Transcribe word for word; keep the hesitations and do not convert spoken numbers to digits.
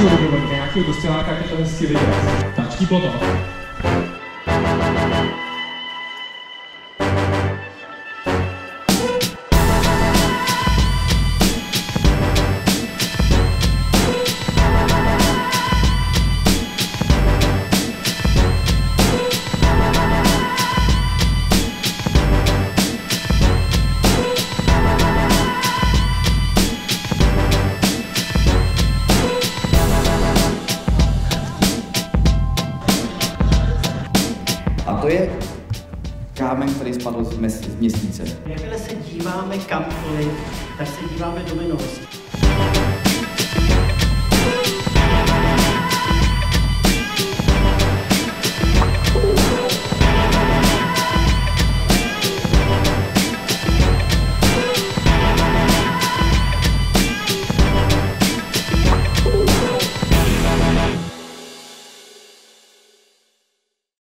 nějakého dobrovolníka, nějakého dospěláka, který to si vidět. Tak, štíplo to. A to je kámen, který spadl z, mes- z měsíce. Jakmile se díváme kamkoliv, tak se díváme do minulosti.